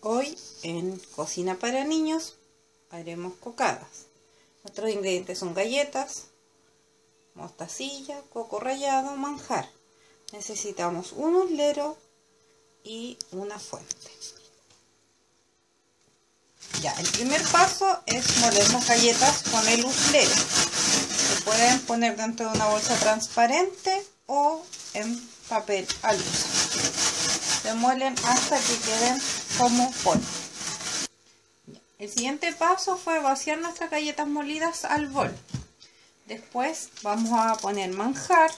Hoy en Cocina para Niños haremos cocadas. Nuestros ingredientes son galletas, mostacilla, coco rallado, manjar. Necesitamos un uslero y una fuente. Ya, el primer paso es moler las galletas con el uslero. Se pueden poner dentro de una bolsa transparente o en papel alusa. Se muelen hasta que queden como polvo. El siguiente paso fue vaciar nuestras galletas molidas al bol. Después vamos a poner manjar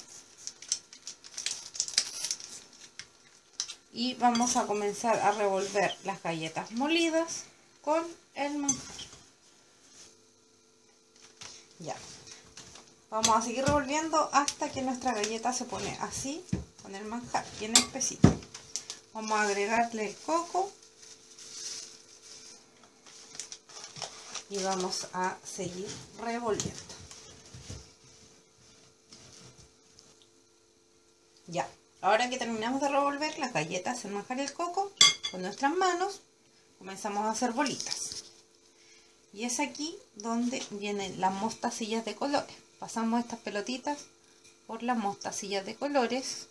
y vamos a comenzar a revolver las galletas molidas con el manjar. Ya. Vamos a seguir revolviendo hasta que nuestra galleta se pone así con el manjar, bien espesito. Vamos a agregarle el coco y vamos a seguir revolviendo. Ya, ahora que terminamos de revolver las galletas, el manjar y el coco, con nuestras manos comenzamos a hacer bolitas. Y es aquí donde vienen las mostacillas de colores. Pasamos estas pelotitas por las mostacillas de colores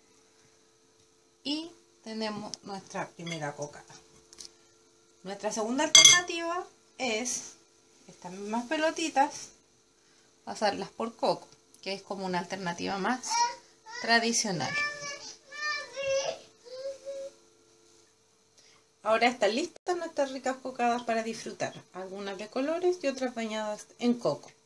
y tenemos nuestra primera cocada. Nuestra segunda alternativa es estas mismas pelotitas pasarlas por coco, que es como una alternativa más tradicional. Ahora están listas nuestras ricas cocadas para disfrutar, algunas de colores y otras bañadas en coco.